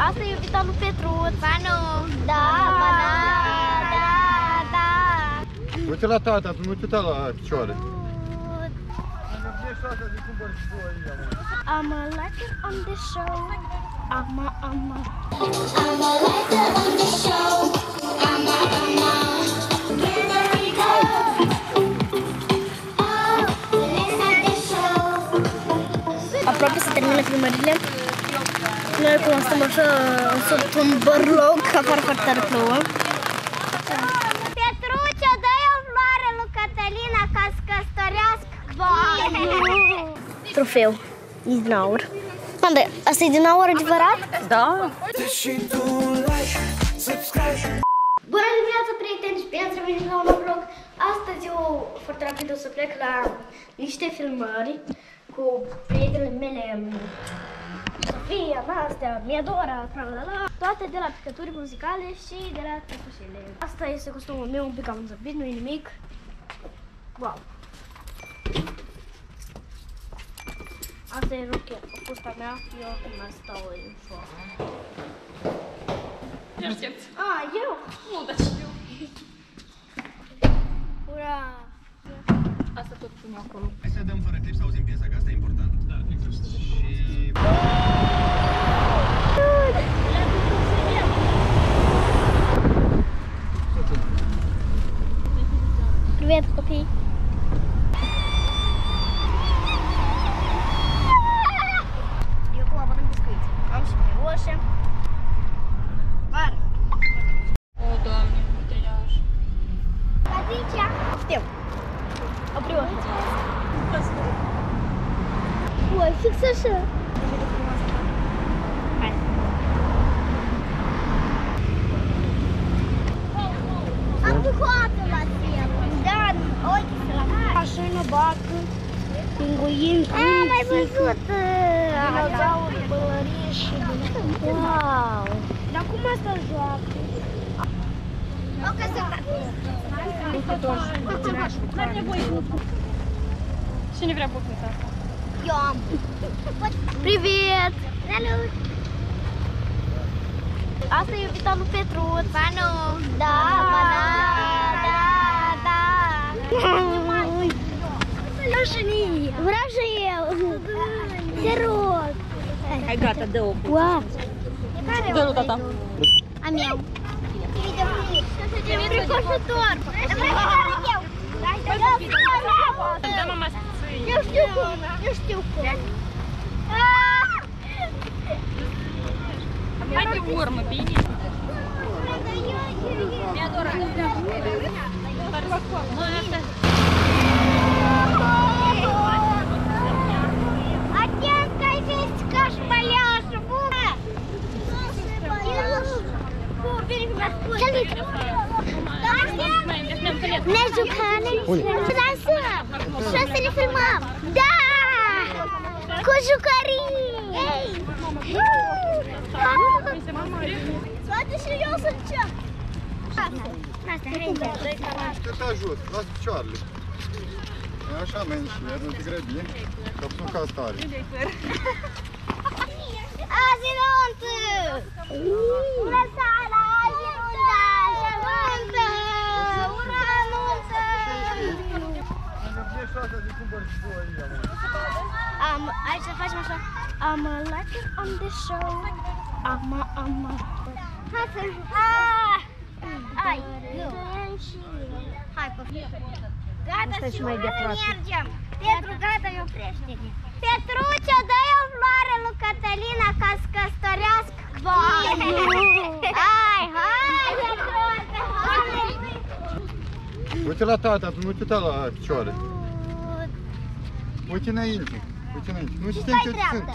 Asta e iubita lui Petruța, nu? Da, da. Uite la tata, nu te uita la picioare. I'm a lighter on the show. I'm a lighter on the show. Here we go. Oh, let's have the show. Aproape se termină filmările. Noi acum stăm așa sub un bărloc, afară foarte tare plouă. Petrucea, dă-i o floare lui Cătălina ca să căsătorească. Trofeu. E din aur. Andrei, asta e din aur adevărat? Da. Bună dimineața, prieteni, și bine ați revenit la un nou vlog. Astăzi eu foarte rapid o să plec la niște filmări cu prietenele mele, Sofia, Nastea, Miadora, toate de la picături muzicale și de la tăcușele. Asta este costumul meu, un pic am zăbit, nu e nimic. Wow! Asta e rochia, fusta mea, eu acum stau în foc. Ce aștepți? Ah, eu? Nu, dar știu. Ura! Asta tot pune acolo. Hai să dăm fără clip să auzim piesa, că asta e important. Da, exact. Și... Привет, copii! Eu acum mănânc biscuiți. Am și brioșe. Vară! O, Doamne, uite iarăși. Patricia! Știu! O brioșă. Oi, fix așa! Hai! Am bucoată la țel! Da, ochii să la așa în bacă, pinguini, am mai văzut! Dinozauri, pălăriși. Wow! Dar cum asta joacă? O căsătă! N-are nevoie bucă. Cine vrea bucăța asta? Eu am! Привет! Salut! Asta e iubita lui Petruța, nu? Da, da. Vreau și eu! Te rog! Hai, gata, dă-o. Wow! Dă-l, tata. Am eu! E precoșător! Da, mama, Eu știu cum! Eu știu cum! hai pe urmă, bine? Miadora, Отец, весь каш поляж, бура! Ne jucăm, și să ne filmăm! Da! Cu jucării! Poate și eu să încerc! Te ajut, lasă picioarele. Așa, menșier, nu te grăbi, că sunt ca stare. Azi nuntă! Ura sala, azi nuntă! Și nuntă! Ura nuntă! Hai să facem așa. I'm a lighter on the show. Hai să... Ai! Hai, copii! Gata și mergem! Petru, gata, mi oprește-te! Petrucea, dă-i o floare lui Cătălina ca să căsătorească! Hai, Petrucea, hai! Uite la tata, nu te uita la picioare. Uite înainte, nu știm ce sunt.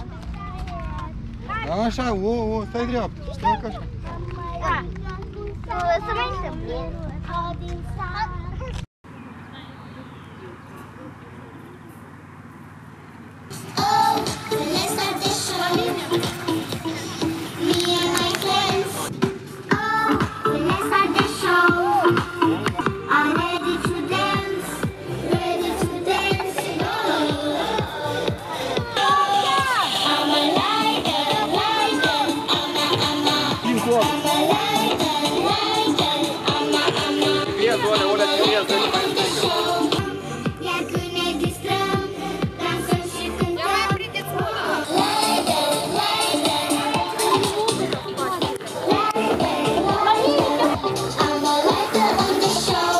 Așa, stai dreaptă, stai ca așa. Să mai întâmple. I'm a lighter, foc. Vietul ăla, ăla ce viață, ce mai înțelegă. Iar când ne distrăm, dansăm și cântăm. I'm a lighter on the show.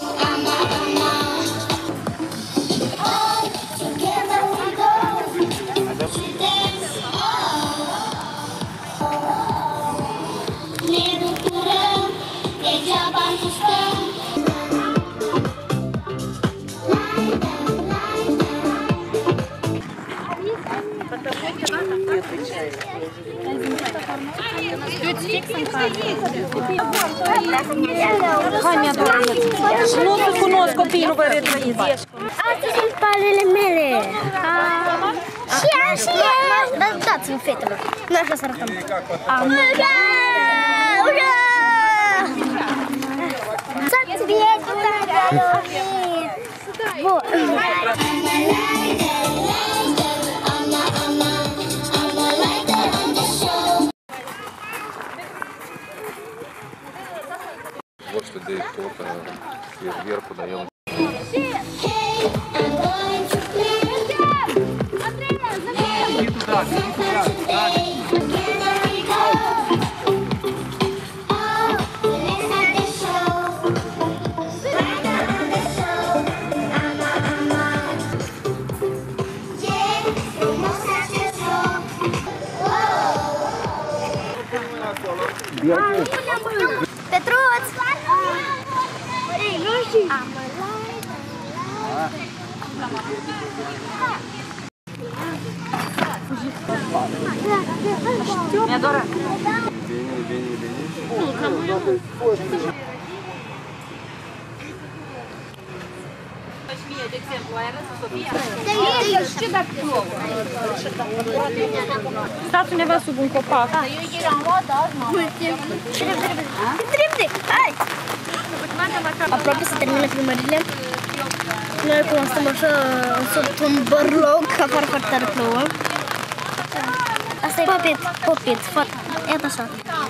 All together we go. To dance. Ne bucurăm, degeaba nu stăm. Hai, mi-a dorit. Nu te cunosc copiii, nu vă retrăiți. Astea sunt palele mele. Și ea, și ea. Dar dați-mi fetelor. Noi așa să arătăm. Ura! Ura! Dați bietul ăla de dormit. Bun. Вот что дает только сверху даем. Petruț! Mi-a dorit. De exemplu, ai arătat Sofia? Ce dacă plouă? Stați undeva sub un copac. Trebuie! Hai! Aproape se termină filmările. Noi acum stăm așa sub un bărlog, afară foarte tare plouă. Asta e Popit, iată așa.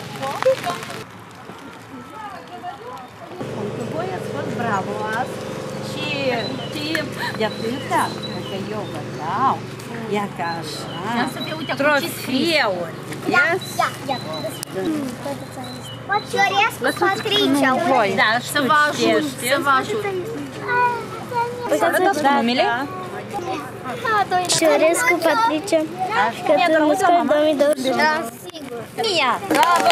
Voi ați fost bravo azi și timp de atâta, că eu vă dau, ia ca așa, trofeuri. Cioresc cu scrie Da, să vă ajut, să vă ajut. Arătați numele? Ciorescu Patricia, Cătălin Muscat 2020. Mia! Bravo!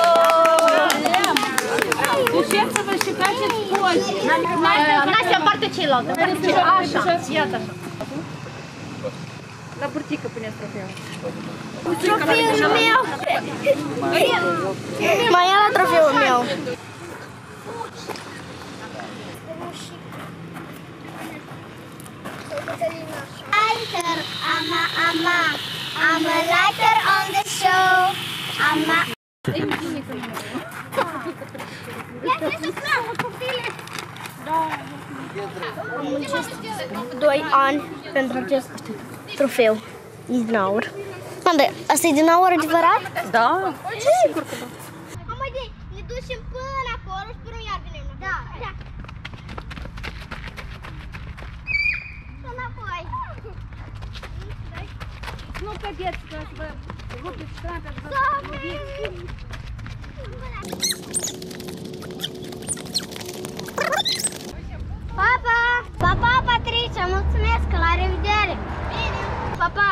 Duceți să vă și faceți pozi. Nastea împarte ceilalți. Așa, iată așa. La burtică puneți trofeul. Trofeul meu! Mai ia la trofeul meu. Lighter, I'm a lighter on the show. Am muncit 2 ani pentru acest trofeu. E din aur. Manda, asta e din aur adevărat? Da? Sigur că da. Mama, ne ducem până acolo și până iar venim. Da. Și înapoi. Nu cădeți, că să vă rupeți strada, să vă loviți. Papa! Papa, Patricia, mulțumesc! La revedere! Bine! Papa!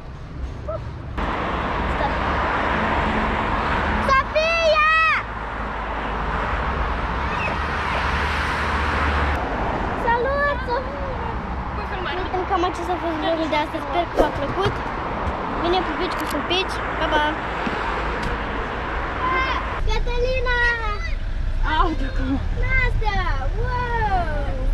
Sofia! Salut, Sofia! Uite, cam acesta a fost vlogul de astăzi. Sper că v-a plăcut. Bine pupici cu sulpici. Pa, pa! Catalina! Au, de cum? Nastea! Wow!